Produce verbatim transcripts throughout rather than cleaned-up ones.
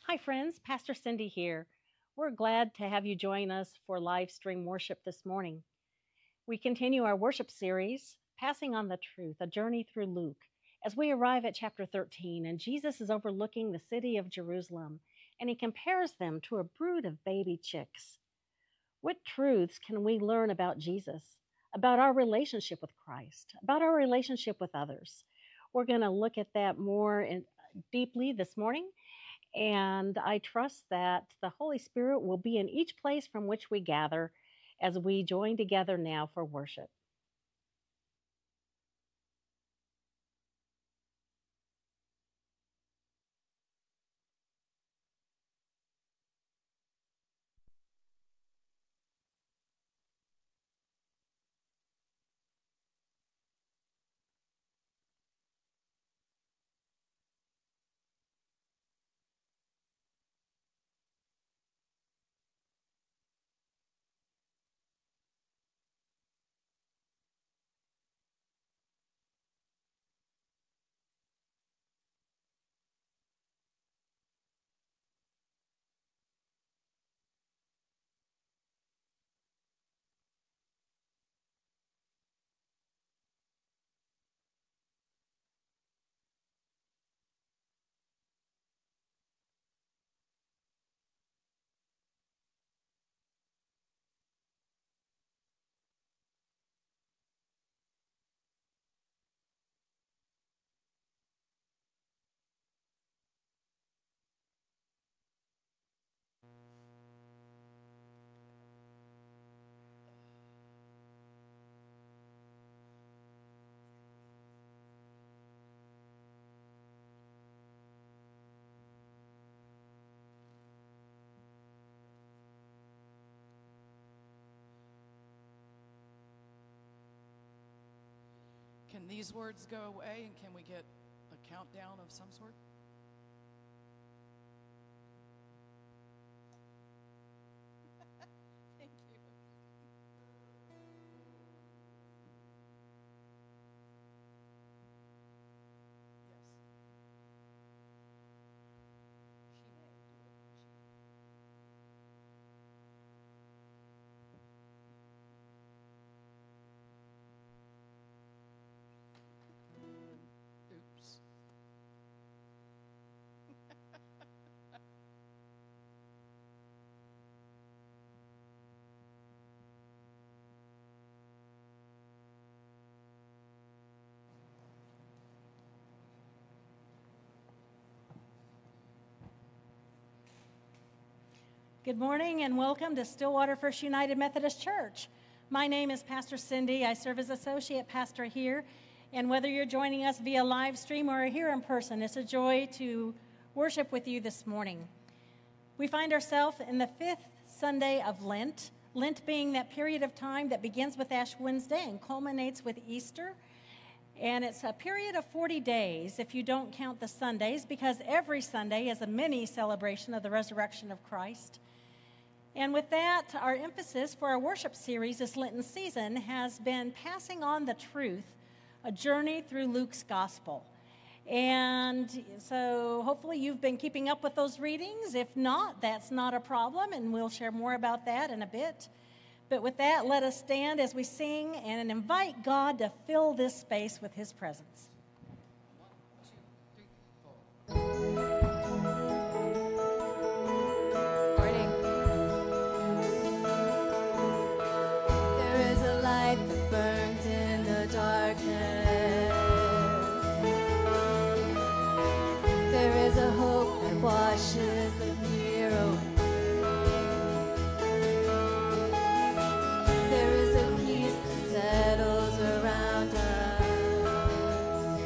Hi, friends. Pastor Cindy here. We're glad to have you join us for live stream worship this morning. We continue our worship series, Passing on the Truth, a journey through Luke, as we arrive at chapter thirteen, and Jesus is overlooking the city of Jerusalem, and he compares them to a brood of baby chicks. What truths can we learn about Jesus, about our relationship with Christ, about our relationship with others? We're going to look at that more in, deeply this morning. And I trust that the Holy Spirit will be in each place from which we gather as we join together now for worship. Can these words go away, and can we get a countdown of some sort? Thank you. Yes. She may do it. Oops. Good morning and welcome to Stillwater First United Methodist Church. My name is Pastor Cindy. I serve as associate pastor here. And whether you're joining us via live stream or here in person, it's a joy to worship with you this morning. We find ourselves in the fifth Sunday of Lent, Lent being that period of time that begins with Ash Wednesday and culminates with Easter. And it's a period of forty days if you don't count the Sundays, because every Sunday is a mini celebration of the resurrection of Christ. And with that, our emphasis for our worship series this Lenten season has been passing on the truth, a journey through Luke's gospel. And so hopefully you've been keeping up with those readings. If not, that's not a problem, and we'll share more about that in a bit. But with that, let us stand as we sing and invite God to fill this space with his presence. Washes the fear away. There is a peace that settles around us.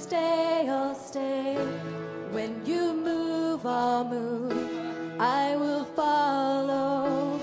stay, I'll stay. When you move, I'll move. I will follow.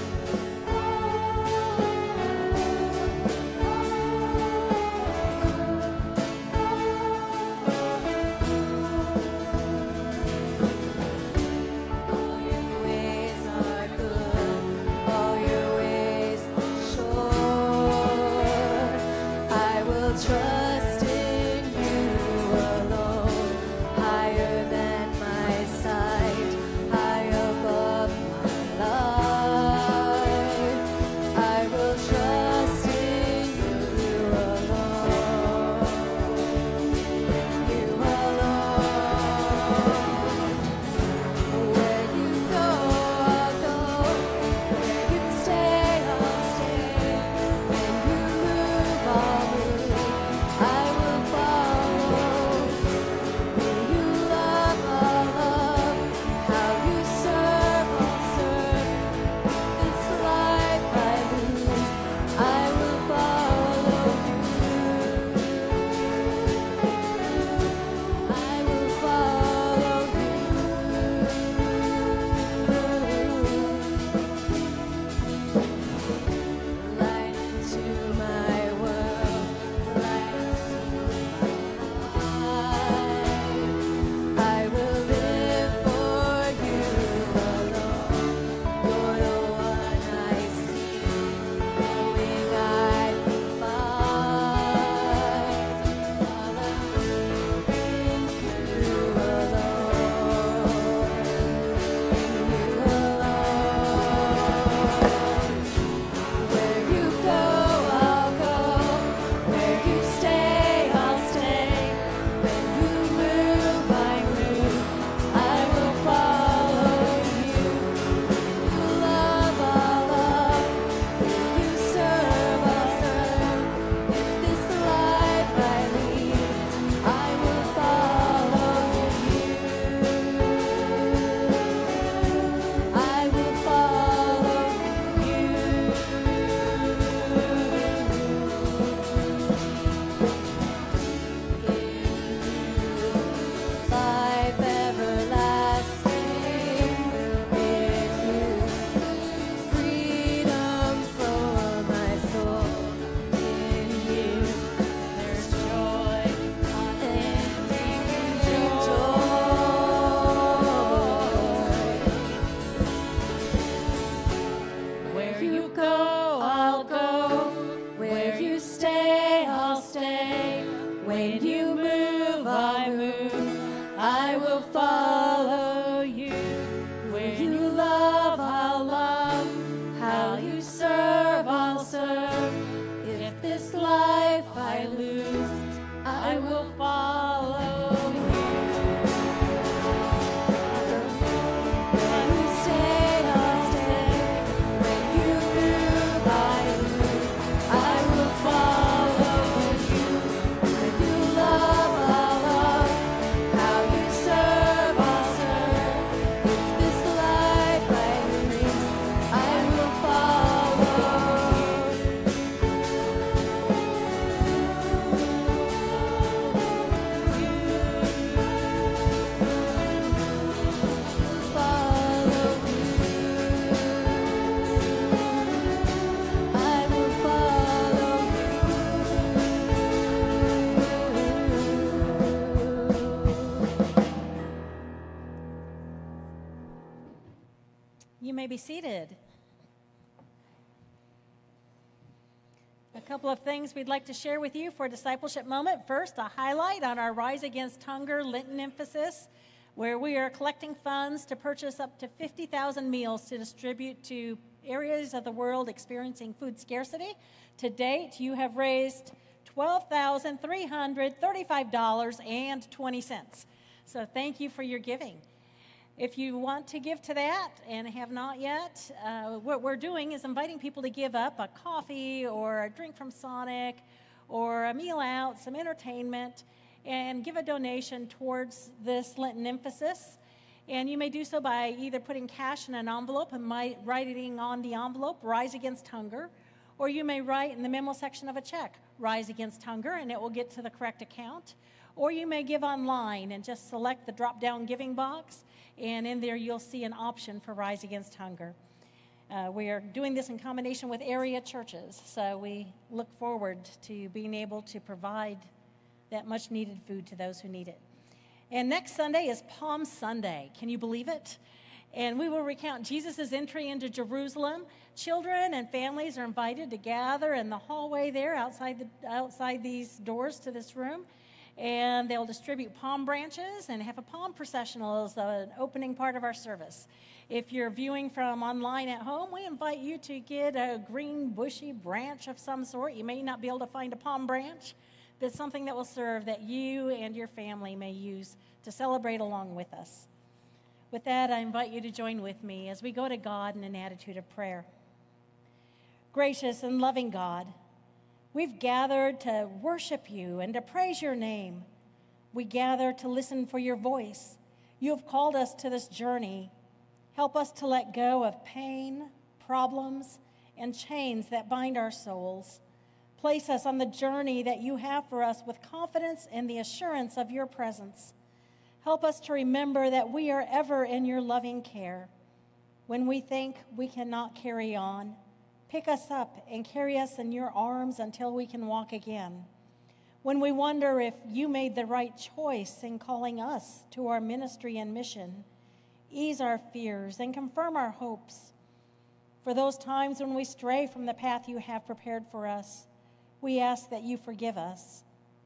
All your ways are good. All your ways are sure. I will trust in you alone. Higher than my sight, high above my life. I will trust in you alone. You alone. Where you go, I'll go. Where you stay, I'll stay. When you move, I'll move. I will follow. Where you love, I'll love. How you serve, I'll serve. This life I lose, I will follow you. I will follow you. Light into my world, light into my life. I will live for you alone. You're the one I see, knowing I can find. Follow you alone. You alone. Where you go, I'll go. Where you stay, I'll stay. When you move, I move. I will follow you. You love, I'll love. You serve, I'll serve. If this life I lead, I will follow you. I will follow you. Life everlasting in you. Freedom for my soul in you. There's joy, unending joy. Where you go, I'll go. Where you stay, I'll stay. When you move, I move. I will follow you. Where you love, I'll love. How you serve, I'll serve. If this life I lose, I will follow you. When you stay, I'll stay. When you move, I move. I will follow you. When you love, I'll love. How you serve, I'll serve. If this life I lose, I will follow follow I will follow You may be seated. A couple of things we'd like to share with you for a discipleship moment. First, a highlight on our Rise Against Hunger Lenten emphasis, where we are collecting funds to purchase up to fifty thousand meals to distribute to areas of the world experiencing food scarcity. To date, you have raised twelve thousand three hundred thirty-five dollars and twenty cents. So thank you for your giving. If you want to give to that and have not yet, uh, what we're doing is inviting people to give up a coffee or a drink from Sonic or a meal out, some entertainment, and give a donation towards this Lenten emphasis. And you may do so by either putting cash in an envelope and my, writing on the envelope, Rise Against Hunger, or you may write in the memo section of a check, Rise Against Hunger, and it will get to the correct account. Or you may give online and just select the drop-down giving box, and in there you'll see an option for Rise Against Hunger. Uh, we are doing this in combination with area churches, so we look forward to being able to provide that much-needed food to those who need it. And next Sunday is Palm Sunday. Can you believe it? And we will recount Jesus' entry into Jerusalem. Children and families are invited to gather in the hallway there outside, the, outside these doors to this room. And they'll distribute palm branches and have a palm processional as an opening part of our service. If you're viewing from online at home, we invite you to get a green bushy branch of some sort. You may not be able to find a palm branch, but it's something that will serve that you and your family may use to celebrate along with us. With that, I invite you to join with me as we go to God in an attitude of prayer. Gracious and loving God, we've gathered to worship you and to praise your name. We gather to listen for your voice. You have called us to this journey. Help us to let go of pain, problems, and chains that bind our souls. Place us on the journey that you have for us with confidence and the assurance of your presence. Help us to remember that we are ever in your loving care. When we think we cannot carry on, pick us up and carry us in your arms until we can walk again. When we wonder if you made the right choice in calling us to our ministry and mission, ease our fears and confirm our hopes. For those times when we stray from the path you have prepared for us, we ask that you forgive us.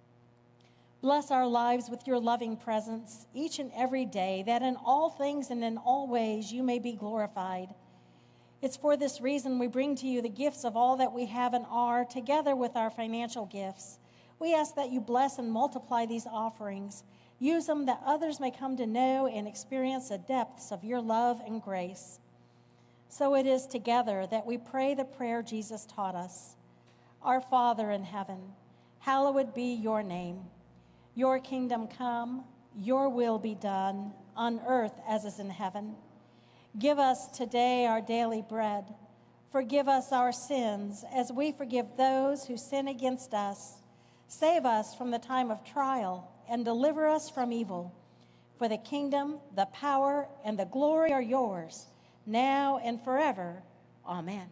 Bless our lives with your loving presence each and every day, that in all things and in all ways you may be glorified. It's for this reason we bring to you the gifts of all that we have and are, together with our financial gifts. We ask that you bless and multiply these offerings. Use them that others may come to know and experience the depths of your love and grace. So it is together that we pray the prayer Jesus taught us. Our Father in heaven, hallowed be your name. Your kingdom come, your will be done, on earth as is in heaven. Give us today our daily bread. Forgive us our sins as we forgive those who sin against us. Save us from the time of trial and deliver us from evil. For the kingdom, the power, and the glory are yours, now and forever. Amen.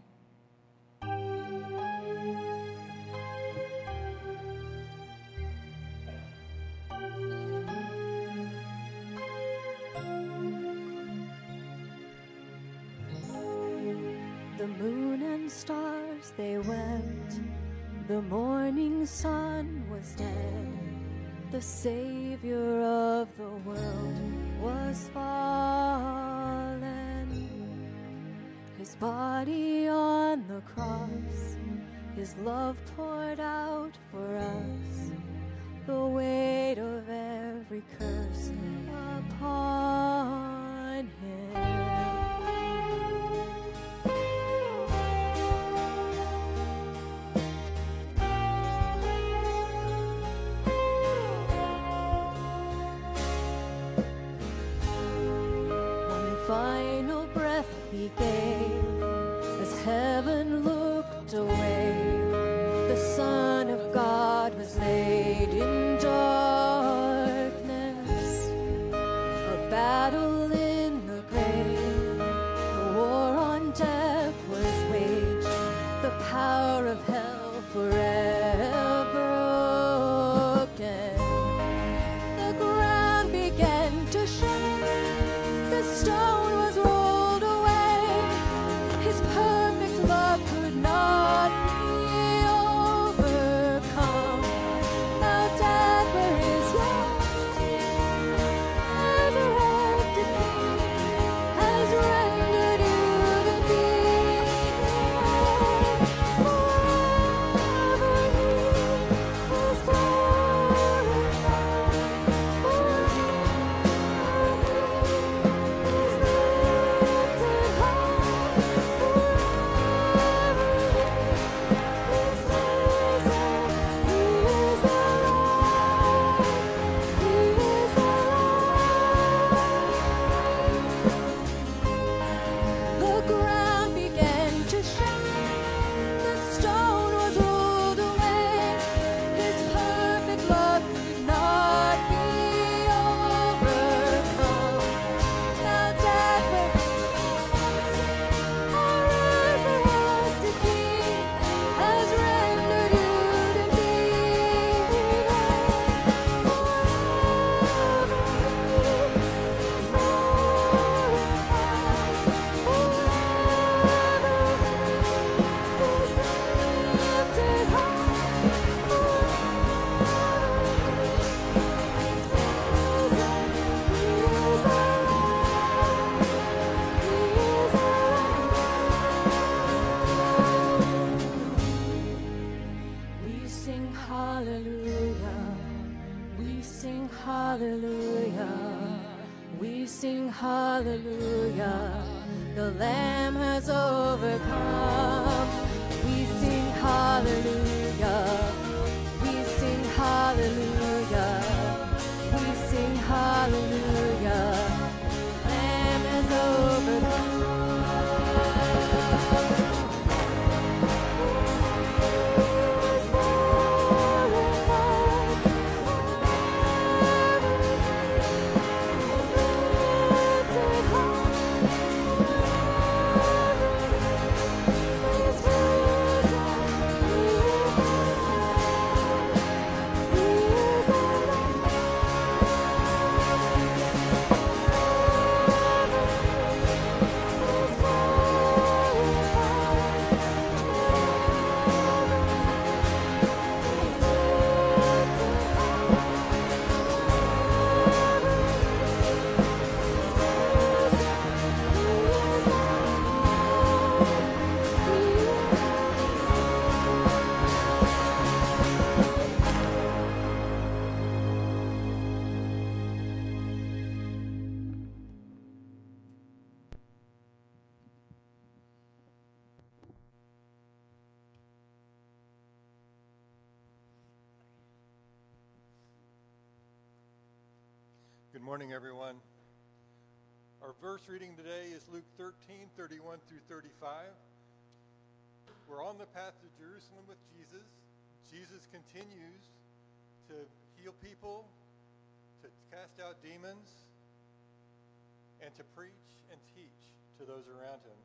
The moon and stars, they wept. The morning sun was dead. The Savior of the world was fallen. His body on the cross, his love poured out for us. The weight of every curse upon him. Final breath he gave as heaven looked away. The Son of God was laid in darkness, a battle in the grave. The war on death was waged, the power of hell forever broken. The ground began to shake, the stone was rolled away. His perfect love could not be overcome. Now death hallelujah. The Lamb has overcome. We sing hallelujah. We sing hallelujah. We sing hallelujah. Lamb has overcome. Good morning, everyone. Our verse reading today is Luke thirteen, thirty-one through thirty-five. We're on the path to Jerusalem with Jesus. Jesus continues to heal people, to cast out demons, and to preach and teach to those around him.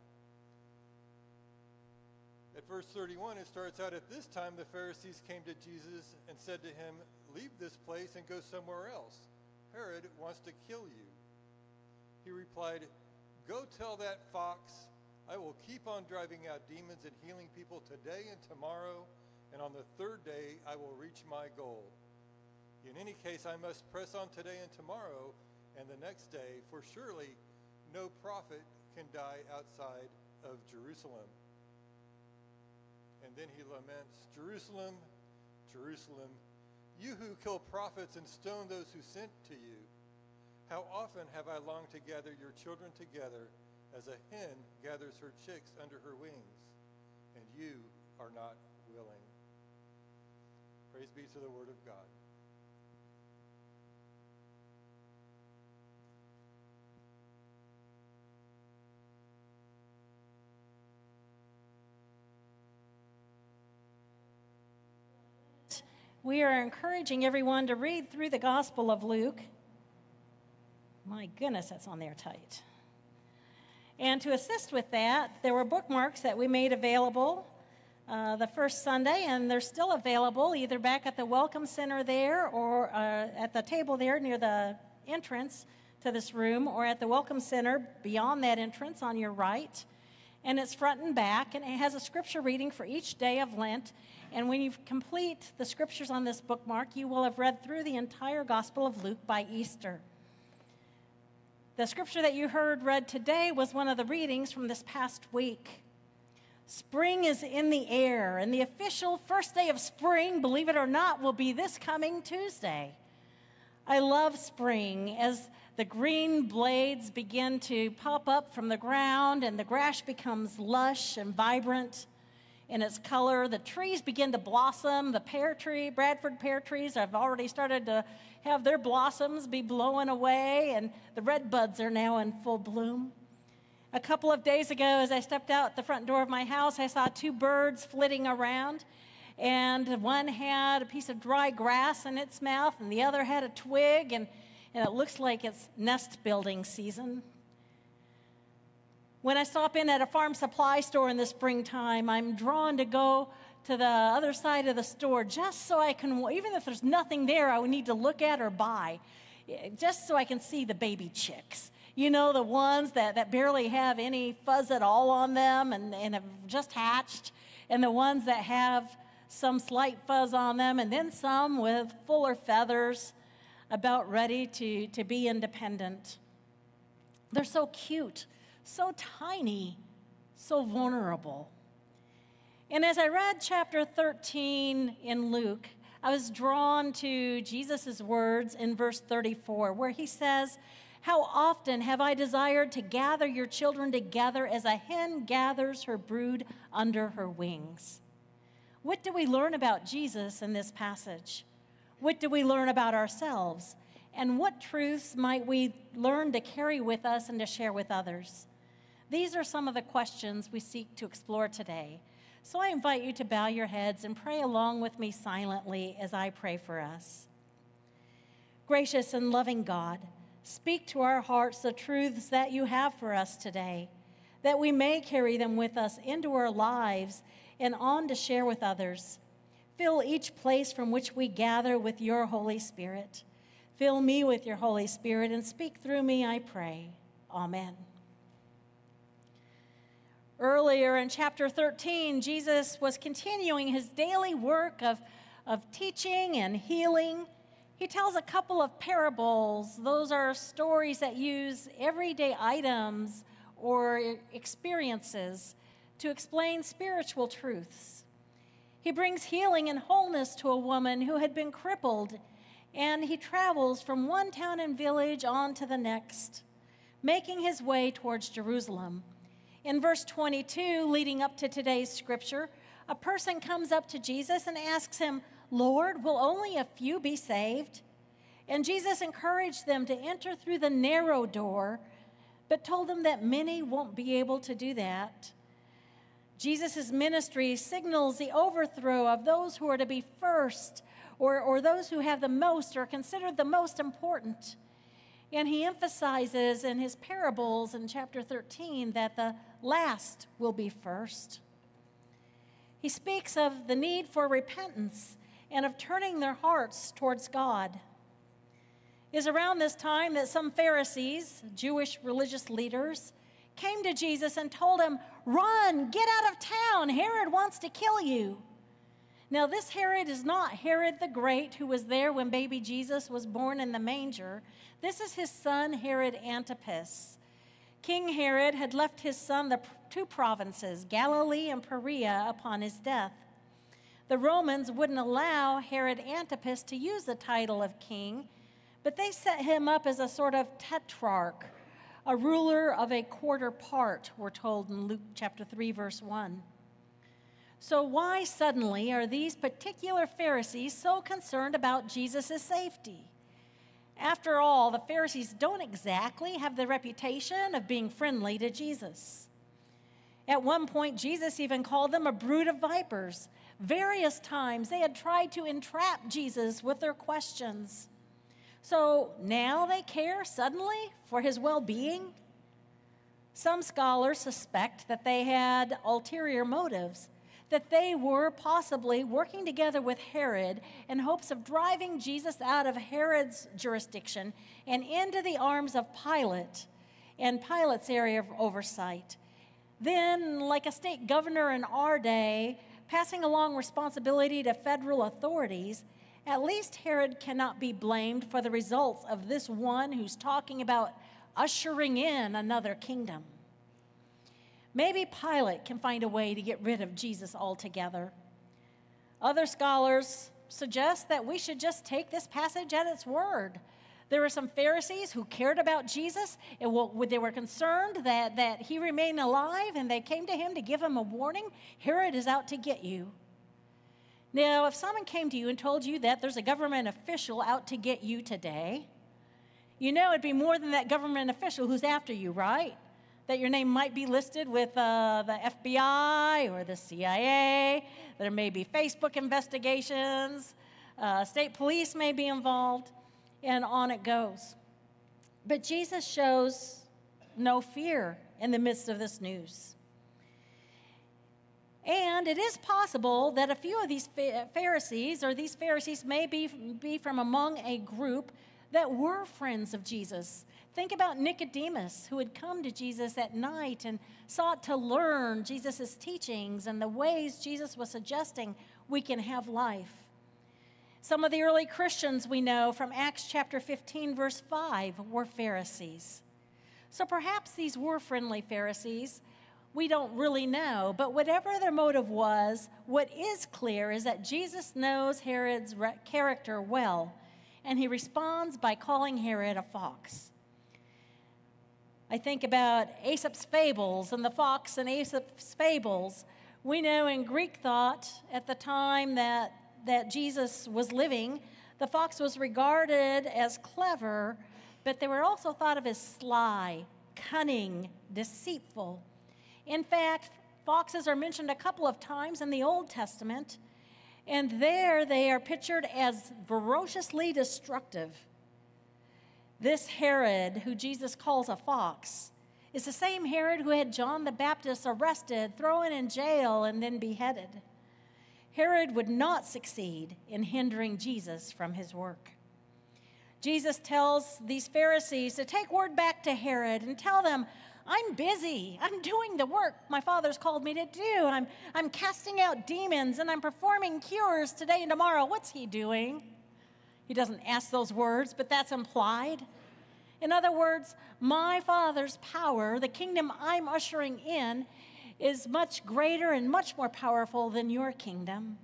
At verse thirty-one, it starts out, "At this time the Pharisees came to Jesus and said to him, 'Leave this place and go somewhere else. Herod wants to kill you.' He replied, 'Go tell that fox, I will keep on driving out demons and healing people today and tomorrow, and on the third day I will reach my goal. In any case, I must press on today and tomorrow and the next day, for surely no prophet can die outside of Jerusalem.' And then he laments, 'Jerusalem, Jerusalem, you who kill prophets and stone those who sent to you. How often have I longed to gather your children together as a hen gathers her chicks under her wings, and you are not willing.'" Praise be to the word of God. We are encouraging everyone to read through the Gospel of Luke. My goodness, that's on there tight. And to assist with that, there were bookmarks that we made available uh, the first Sunday, and they're still available either back at the Welcome Center there or uh, at the table there near the entrance to this room, or at the Welcome Center beyond that entrance on your right. And it's front and back, and it has a scripture reading for each day of Lent. And when you complete the scriptures on this bookmark, you will have read through the entire Gospel of Luke by Easter. The scripture that you heard read today was one of the readings from this past week. Spring is in the air, and the official first day of spring, believe it or not, will be this coming Tuesday. I love spring as the green blades begin to pop up from the ground and the grass becomes lush and vibrant in its color. The trees begin to blossom. The pear tree, Bradford pear trees have already started to have their blossoms be blowing away, and the red buds are now in full bloom. A couple of days ago, as I stepped out the front door of my house, I saw two birds flitting around, and one had a piece of dry grass in its mouth, and the other had a twig, and, and it looks like it's nest building season. When I stop in at a farm supply store in the springtime, I'm drawn to go to the other side of the store just so I can, even if there's nothing there I would need to look at or buy, just so I can see the baby chicks. You know, the ones that, that barely have any fuzz at all on them and, and have just hatched, and the ones that have some slight fuzz on them, and then some with fuller feathers, about ready to, to be independent. They're so cute, so tiny, so vulnerable. And as I read chapter thirteen in Luke, I was drawn to Jesus' words in verse thirty-four, where he says, How often have I desired to gather your children together as a hen gathers her brood under her wings? What do we learn about Jesus in this passage? What do we learn about ourselves? And what truths might we learn to carry with us and to share with others? These are some of the questions we seek to explore today. So I invite you to bow your heads and pray along with me silently as I pray for us. Gracious and loving God, speak to our hearts the truths that you have for us today, that we may carry them with us into our lives and on to share with others. Fill each place from which we gather with your Holy Spirit. Fill me with your Holy Spirit and speak through me, I pray. Amen. Earlier in chapter thirteen, Jesus was continuing his daily work of, of teaching and healing. He tells a couple of parables. Those are stories that use everyday items or experiences to explain spiritual truths. He brings healing and wholeness to a woman who had been crippled, and he travels from one town and village on to the next, making his way towards Jerusalem. In verse twenty-two, leading up to today's scripture, a person comes up to Jesus and asks him, "Lord, will only a few be saved?" And Jesus encouraged them to enter through the narrow door, but told them that many won't be able to do that. Jesus' ministry signals the overthrow of those who are to be first, or, or those who have the most or are considered the most important. And he emphasizes in his parables in chapter thirteen that the last will be first. He speaks of the need for repentance and of turning their hearts towards God. It is around this time that some Pharisees, Jewish religious leaders, came to Jesus and told him, "Run, get out of town. Herod wants to kill you." Now, this Herod is not Herod the Great, who was there when baby Jesus was born in the manger. This is his son, Herod Antipas. King Herod had left his son the two provinces, Galilee and Perea, upon his death. The Romans wouldn't allow Herod Antipas to use the title of king, but they set him up as a sort of tetrarch, a ruler of a quarter part, we're told in Luke chapter three, verse one. So why suddenly are these particular Pharisees so concerned about Jesus' safety? After all, the Pharisees don't exactly have the reputation of being friendly to Jesus. At one point, Jesus even called them a brood of vipers. Various times they had tried to entrap Jesus with their questions. So now they care suddenly for his well-being? Some scholars suspect that they had ulterior motives, that they were possibly working together with Herod in hopes of driving Jesus out of Herod's jurisdiction and into the arms of Pilate and Pilate's area of oversight. Then, like a state governor in our day, passing along responsibility to federal authorities, at least Herod cannot be blamed for the results of this one who's talking about ushering in another kingdom. Maybe Pilate can find a way to get rid of Jesus altogether. Other scholars suggest that we should just take this passage at its word. There were some Pharisees who cared about Jesus, and they were concerned that, that he remained alive, and they came to him to give him a warning. Herod is out to get you. Now, if someone came to you and told you that there's a government official out to get you today, you know it'd be more than that government official who's after you, right? That your name might be listed with uh, the F B I or the C I A. There may be Facebook investigations. Uh, state police may be involved, and on it goes. But Jesus shows no fear in the midst of this news. And it is possible that a few of these Pharisees, or these Pharisees may be, be from among a group that were friends of Jesus. Think about Nicodemus, who had come to Jesus at night and sought to learn Jesus' teachings and the ways Jesus was suggesting we can have life. Some of the early Christians we know from Acts chapter fifteen, verse five, were Pharisees. So perhaps these were friendly Pharisees. We don't really know, but whatever their motive was, what is clear is that Jesus knows Herod's character well, and he responds by calling Herod a fox. I think about Aesop's fables and the fox and Aesop's fables. We know in Greek thought at the time that, that Jesus was living, the fox was regarded as clever, but they were also thought of as sly, cunning, deceitful. In fact, foxes are mentioned a couple of times in the Old Testament, and there they are pictured as ferociously destructive. This Herod, who Jesus calls a fox, is the same Herod who had John the Baptist arrested, thrown in jail, and then beheaded. Herod would not succeed in hindering Jesus from his work. Jesus tells these Pharisees to take word back to Herod and tell them, I'm busy. I'm doing the work my Father's called me to do. I'm, I'm casting out demons, and I'm performing cures today and tomorrow. What's he doing? He doesn't ask those words, but that's implied. In other words, my Father's power, the kingdom I'm ushering in, is much greater and much more powerful than your kingdom.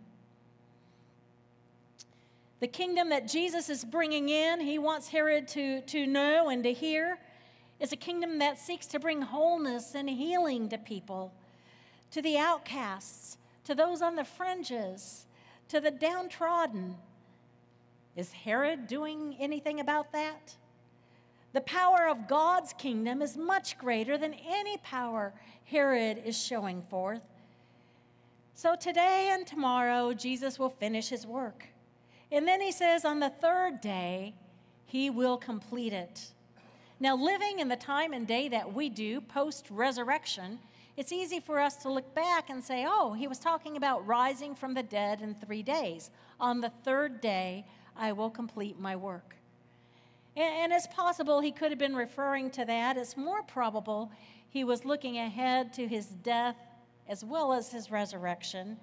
The kingdom that Jesus is bringing in, he wants Herod to, to know and to hear, is a kingdom that seeks to bring wholeness and healing to people, to the outcasts, to those on the fringes, to the downtrodden. Is Herod doing anything about that? The power of God's kingdom is much greater than any power Herod is showing forth. So today and tomorrow, Jesus will finish his work. And then he says on the third day, he will complete it. Now, living in the time and day that we do post-resurrection, it's easy for us to look back and say, oh, he was talking about rising from the dead in three days. On the third day, I will complete my work. And, and it's possible he could have been referring to that. It's more probable he was looking ahead to his death as well as his resurrection.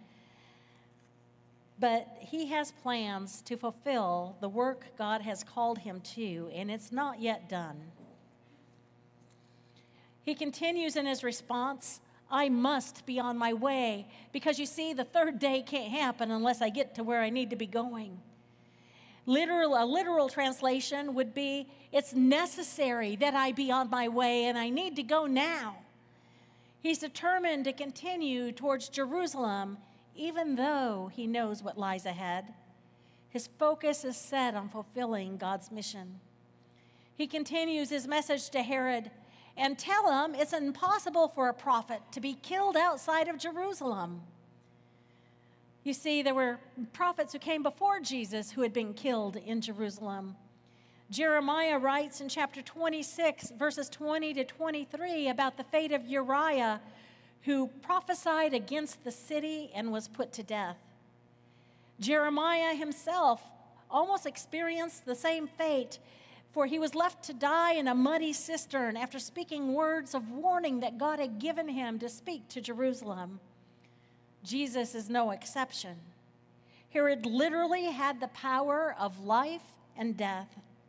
But he has plans to fulfill the work God has called him to, and it's not yet done. He continues in his response, I must be on my way, because you see, the third day can't happen unless I get to where I need to be going. Literal, a literal translation would be, it's necessary that I be on my way, and I need to go now. He's determined to continue towards Jerusalem, even though he knows what lies ahead. His focus is set on fulfilling God's mission. He continues his message to Herod, and tell him it's impossible for a prophet to be killed outside of Jerusalem. You see, there were prophets who came before Jesus who had been killed in Jerusalem. Jeremiah writes in chapter twenty-six, verses twenty to twenty-three, about the fate of Uriah, who prophesied against the city and was put to death. Jeremiah himself almost experienced the same fate, for he was left to die in a muddy cistern after speaking words of warning that God had given him to speak to Jerusalem. Jesus is no exception. Herod literally had the power of life and death.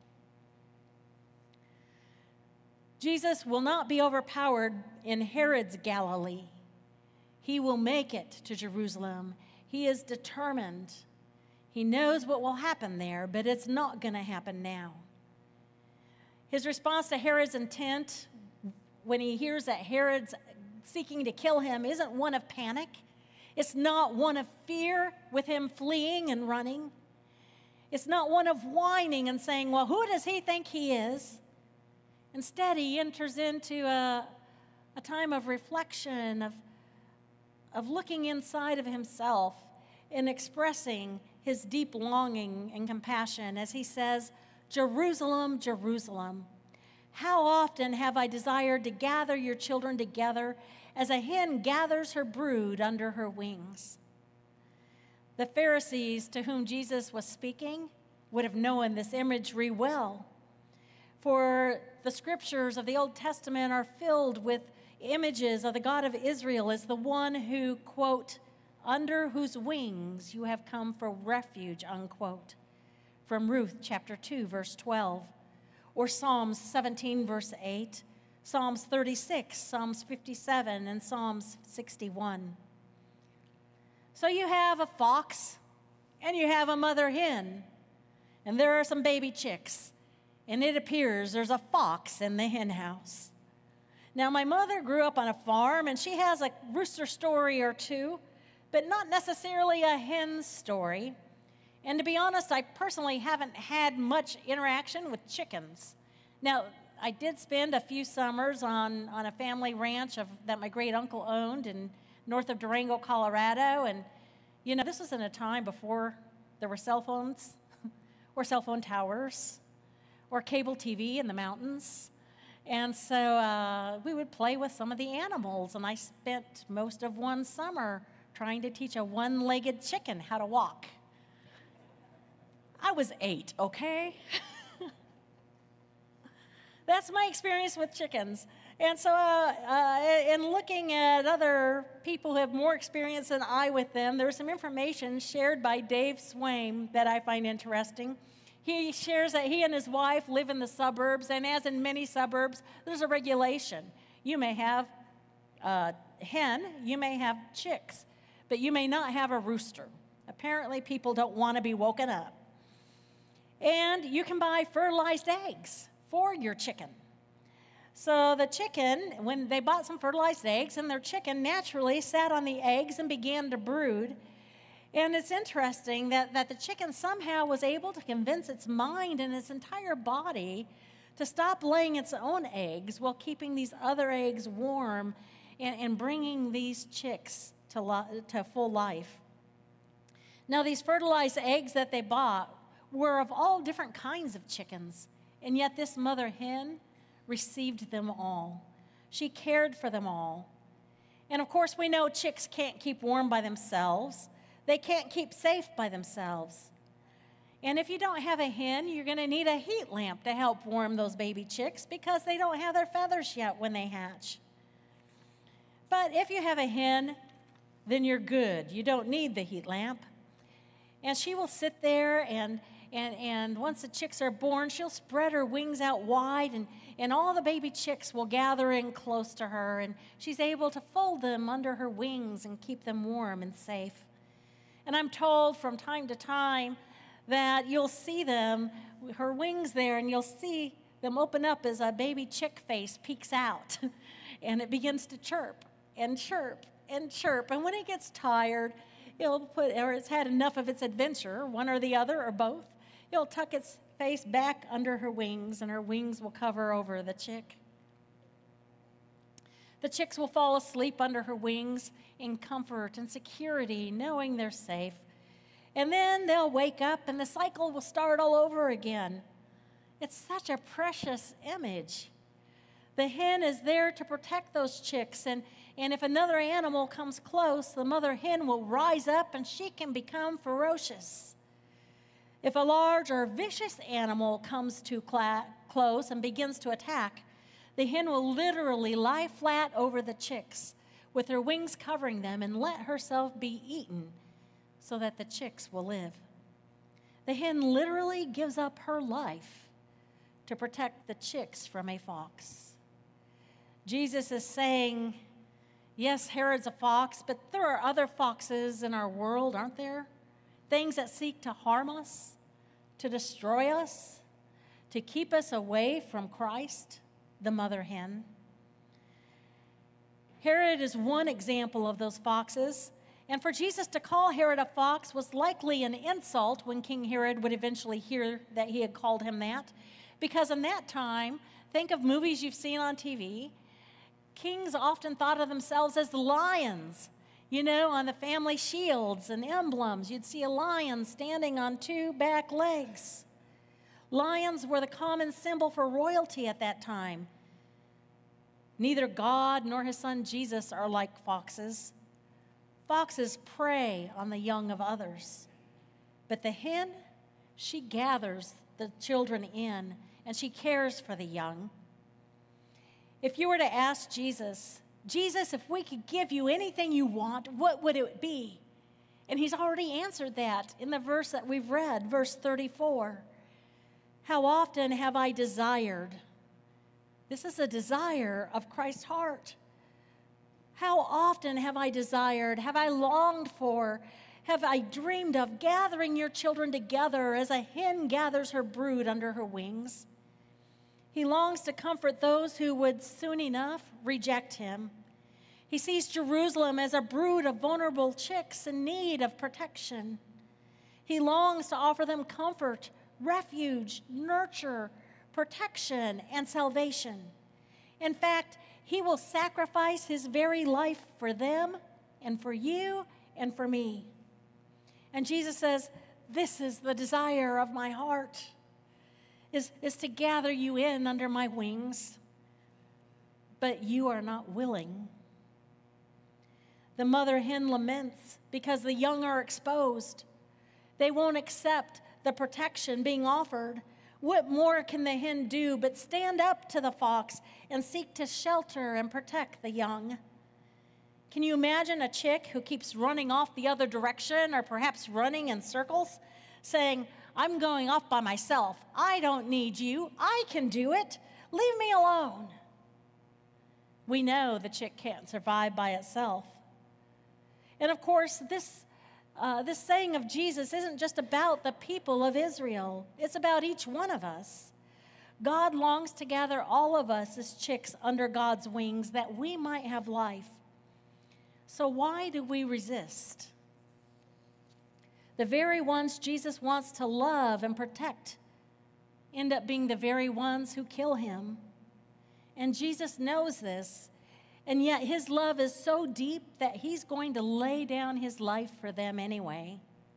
Jesus will not be overpowered in Herod's Galilee. He will make it to Jerusalem. He is determined. He knows what will happen there, but it's not going to happen now. His response to Herod's intent when he hears that Herod's seeking to kill him isn't one of panic. It's not one of fear with him fleeing and running. It's not one of whining and saying, well, who does he think he is? Instead, he enters into a, a time of reflection, of, of looking inside of himself and expressing his deep longing and compassion as he says, Jerusalem, Jerusalem, how often have I desired to gather your children together as a hen gathers her brood under her wings. The Pharisees to whom Jesus was speaking would have known this imagery well, for the scriptures of the Old Testament are filled with images of the God of Israel as the one who, quote, under whose wings you have come for refuge, unquote, from Ruth chapter two, verse twelve, or Psalms seventeen, verse eight, Psalms thirty-six, Psalms fifty-seven, and Psalms sixty-one. So you have a fox, and you have a mother hen, and there are some baby chicks, and it appears there's a fox in the hen house. Now, my mother grew up on a farm, and she has a rooster story or two, but not necessarily a hen story. And to be honest, I personally haven't had much interaction with chickens. Now, I did spend a few summers on, on a family ranch of, that my great uncle owned in north of Durango, Colorado. And, you know, this was in a time before there were cell phones or cell phone towers or cable T V in the mountains. And so uh, we would play with some of the animals. And I spent most of one summer trying to teach a one-legged chicken how to walk. I was eight, okay? That's my experience with chickens. And so uh, uh, in looking at other people who have more experience than I with them, there's some information shared by Dave Swaim that I find interesting. He shares that he and his wife live in the suburbs, and as in many suburbs, there's a regulation. You may have a hen, you may have chicks, but you may not have a rooster. Apparently, people don't want to be woken up. And you can buy fertilized eggs for your chicken. So the chicken, when they bought some fertilized eggs, and their chicken naturally sat on the eggs and began to brood. And it's interesting that, that the chicken somehow was able to convince its mind and its entire body to stop laying its own eggs while keeping these other eggs warm and, and bringing these chicks to, li- to full life. Now, these fertilized eggs that they bought were of all different kinds of chickens, and yet this mother hen received them all. She cared for them all. And of course, we know chicks can't keep warm by themselves. They can't keep safe by themselves. And if you don't have a hen, you're going to need a heat lamp to help warm those baby chicks because they don't have their feathers yet when they hatch. But if you have a hen, then you're good. You don't need the heat lamp. And she will sit there, and, and, and once the chicks are born, she'll spread her wings out wide, and, and all the baby chicks will gather in close to her, and she's able to fold them under her wings and keep them warm and safe. And I'm told from time to time that you'll see them, her wings there, and you'll see them open up as a baby chick face peeks out, and it begins to chirp and chirp and chirp. And when it gets tired, it'll put, or it's had enough of its adventure, one or the other or both, it'll tuck its face back under her wings, and her wings will cover over the chick. The chicks will fall asleep under her wings in comfort and security, knowing they're safe. And then they'll wake up, and the cycle will start all over again. It's such a precious image. The hen is there to protect those chicks, and, and if another animal comes close, the mother hen will rise up, and she can become ferocious. If a large or vicious animal comes too cla- close and begins to attack, the hen will literally lie flat over the chicks with her wings covering them and let herself be eaten so that the chicks will live. The hen literally gives up her life to protect the chicks from a fox. Jesus is saying, yes, Herod's a fox, but there are other foxes in our world, aren't there? Things that seek to harm us, to destroy us, to keep us away from Christ, the mother hen. Herod is one example of those foxes, and for Jesus to call Herod a fox was likely an insult when King Herod would eventually hear that he had called him that, because in that time, think of movies you've seen on T V, kings often thought of themselves as lions. You know, on the family shields and emblems, you'd see a lion standing on two back legs. Lions were the common symbol for royalty at that time. Neither God nor his son Jesus are like foxes. Foxes prey on the young of others. But the hen, she gathers the children in, and she cares for the young. If you were to ask Jesus, Jesus, if we could give you anything you want, what would it be? And he's already answered that in the verse that we've read, verse thirty-four. How often have I desired? This is a desire of Christ's heart. How often have I desired, have I longed for, have I dreamed of gathering your children together as a hen gathers her brood under her wings? He longs to comfort those who would soon enough reject him. He sees Jerusalem as a brood of vulnerable chicks in need of protection. He longs to offer them comfort, refuge, nurture, protection, and salvation. In fact, he will sacrifice his very life for them and for you and for me. And Jesus says, this is the desire of my heart, is, is to gather you in under my wings, but you are not willing. The mother hen laments because the young are exposed. They won't accept the protection being offered. What more can the hen do but stand up to the fox and seek to shelter and protect the young? Can you imagine a chick who keeps running off the other direction, or perhaps running in circles, saying, I'm going off by myself. I don't need you. I can do it. Leave me alone. We know the chick can't survive by itself. And of course, this, uh, this saying of Jesus isn't just about the people of Israel. It's about each one of us. God longs to gather all of us as chicks under God's wings that we might have life. So why do we resist? The very ones Jesus wants to love and protect end up being the very ones who kill him. And Jesus knows this, and yet his love is so deep that he's going to lay down his life for them anyway.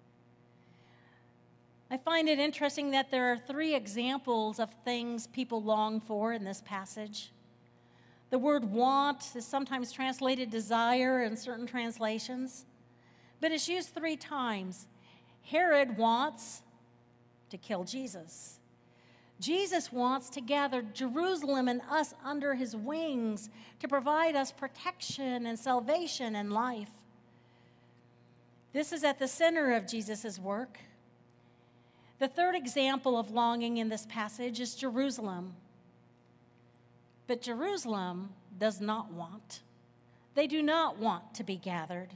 I find it interesting that there are three examples of things people long for in this passage. The word want is sometimes translated desire in certain translations, but it's used three times. Herod wants to kill Jesus. Jesus wants to gather Jerusalem and us under his wings to provide us protection and salvation and life. This is at the center of Jesus' work. The third example of longing in this passage is Jerusalem. But Jerusalem does not want. They do not want to be gathered.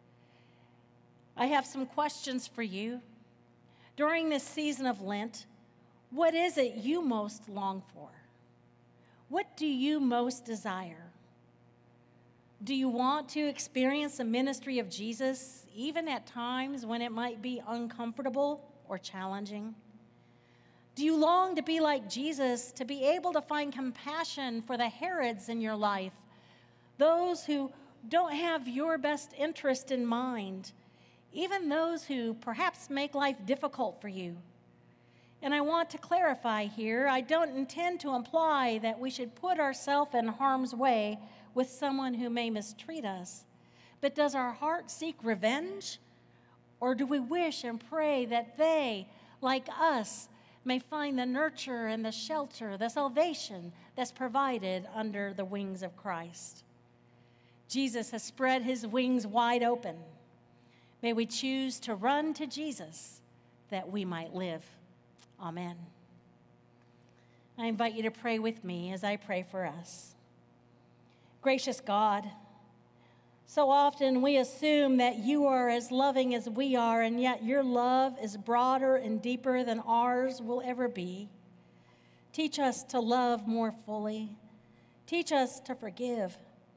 I have some questions for you. During this season of Lent, what is it you most long for? What do you most desire? Do you want to experience the ministry of Jesus, even at times when it might be uncomfortable or challenging? Do you long to be like Jesus, to be able to find compassion for the Herods in your life, those who don't have your best interest in mind, even those who perhaps make life difficult for you? And I want to clarify here, I don't intend to imply that we should put ourselves in harm's way with someone who may mistreat us. But does our heart seek revenge? Or do we wish and pray that they, like us, may find the nurture and the shelter, the salvation that's provided under the wings of Christ? Jesus has spread his wings wide open. May we choose to run to Jesus that we might live. Amen. I invite you to pray with me as I pray for us. Gracious God, so often we assume that you are as loving as we are, and yet your love is broader and deeper than ours will ever be. Teach us to love more fully. Teach us to forgive.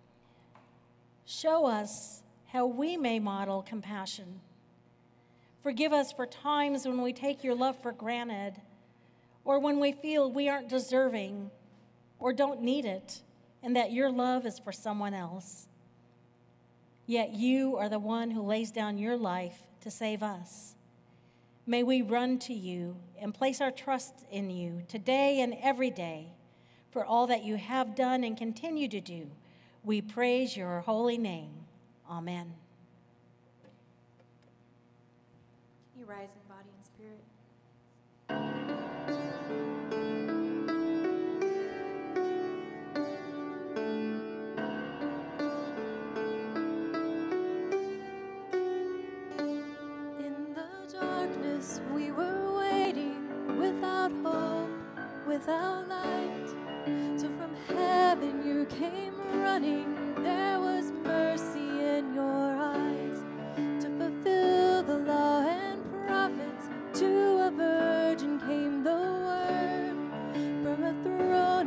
Show us how we may model compassion. Forgive us for times when we take your love for granted, or when we feel we aren't deserving or don't need it, and that your love is for someone else. Yet you are the one who lays down your life to save us. May we run to you and place our trust in you today and every day for all that you have done and continue to do. We praise your holy name. Amen. You rise in body and spirit. In the darkness we were waiting, without hope, without light, till from heaven you came running. There was mercy in your eyes to fulfill the law and prophets. To a virgin came the word from a throne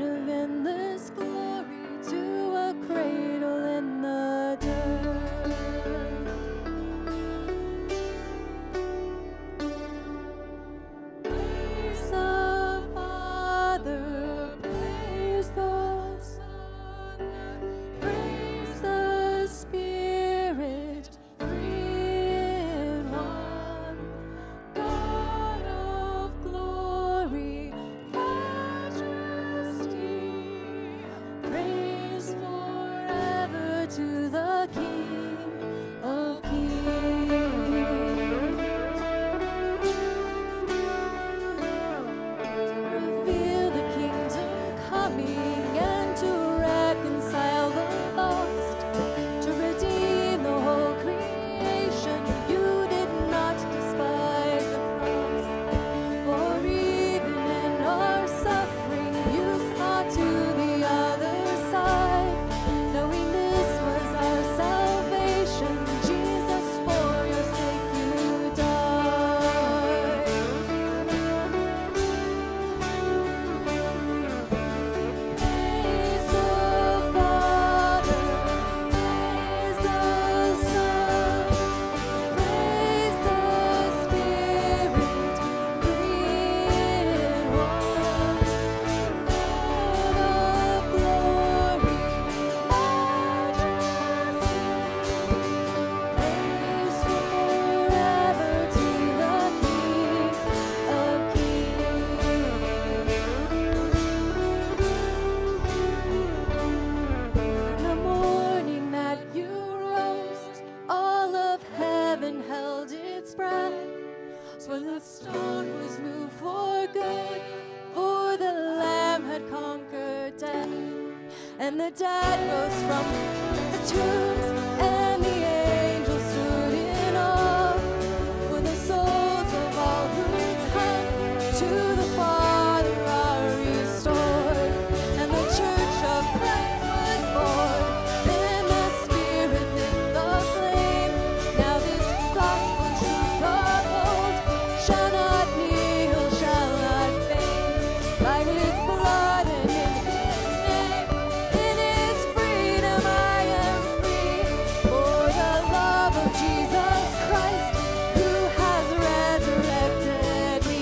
the stone was moved for good, for the Lamb had conquered death, and the dead rose from the tombs, and the angels stood in awe, for the souls of all who come to the Father are restored, and the church of Christ was born. Then the Spirit lit the flame. Now this gospel truth of old shall not kneel, shall not faint. By His blood and in His name, in His freedom I am free. For the love of Jesus Christ, who has resurrected me.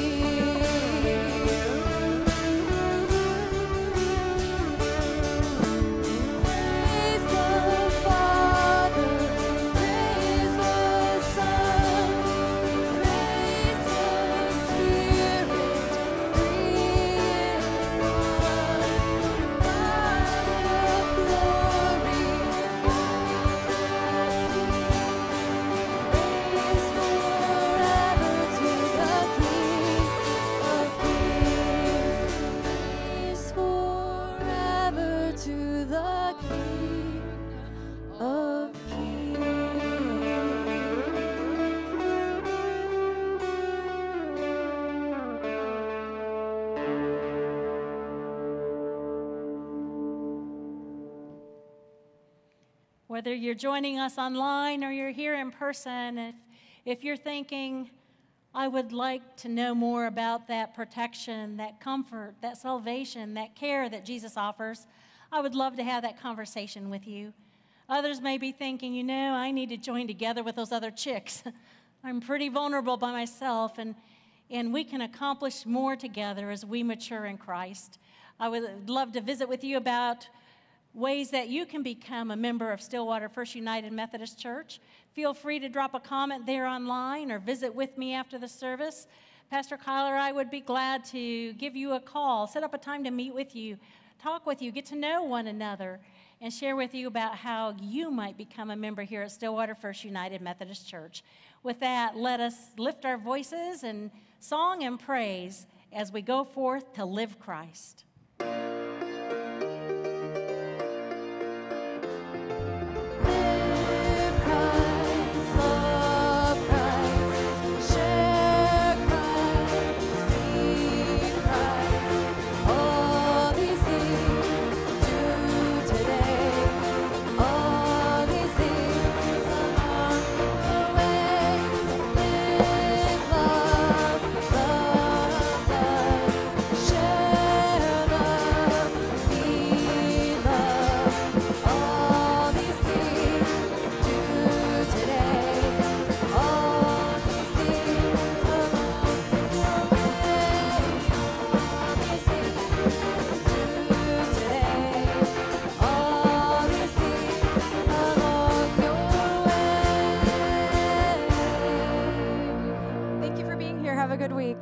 Praise the Father, praise the Son, praise the Spirit, three in one. God of glory, praise forever to the King of Kings. Praise forever to the King of Whether you're joining us online or you're here in person, if, if you're thinking, I would like to know more about that protection, that comfort, that salvation, that care that Jesus offers, I would love to have that conversation with you. Others may be thinking, you know, I need to join together with those other chicks. I'm pretty vulnerable by myself, and, and we can accomplish more together as we mature in Christ. I would love to visit with you about ways that you can become a member of Stillwater First United Methodist Church. Feel free to drop a comment there online or visit with me after the service. Pastor Kyle or I would be glad to give you a call, set up a time to meet with you, talk with you, get to know one another, and share with you about how you might become a member here at Stillwater First United Methodist Church. With that, let us lift our voices in song and praise as we go forth to live Christ. Live Christ, love Christ, share Christ, be Christ. All these things do today. All these things along the way. Live love, love, love, share love, be love. All these things do today. All these things along the way. All these things do today. All these things along your way. Thank you for being here. Have a good week.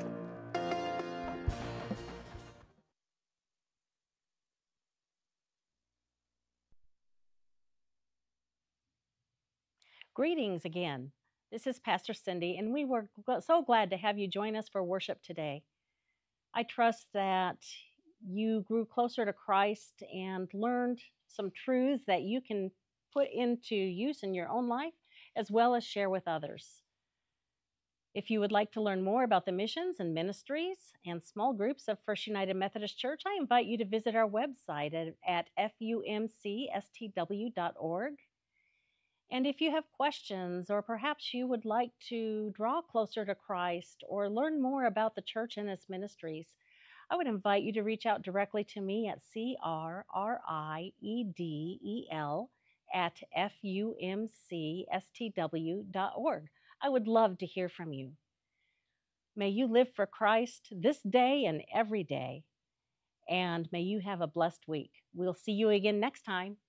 Greetings again. This is Pastor Cindy, and we were gl- so glad to have you join us for worship today. I trust that you grew closer to Christ and learned some truths that you can put into use in your own life, as well as share with others. If you would like to learn more about the missions and ministries and small groups of First United Methodist Church, I invite you to visit our website at, at f u m c s t w dot org. And if you have questions, or perhaps you would like to draw closer to Christ or learn more about the church and its ministries, I would invite you to reach out directly to me at C R R I E D E L at f u m c s t w dot org. I would love to hear from you. May you live for Christ this day and every day, and may you have a blessed week. We'll see you again next time.